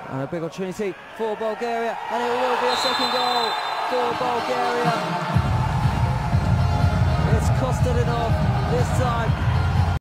And a big opportunity for Bulgaria, and it will be a second goal for Bulgaria. It's Kostadinov this time.